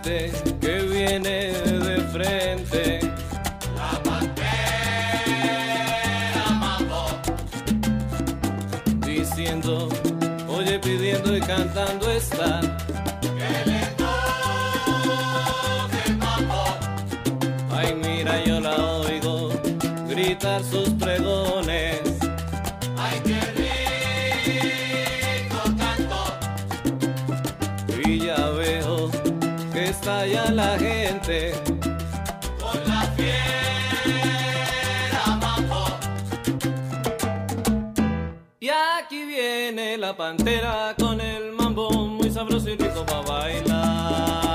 gente que viene de frente. La pantera mambo, Diciendo, oye, pidiendo y cantando está. que le toque el mambo. Ay, mira, yo la oigo gritar sus pregones. Ay, qué rico canto. Y ya veo que está ya la gente. Con la fiera mambo. Y aquí viene la pantera con el mambo muy sabroso y rico para bailar.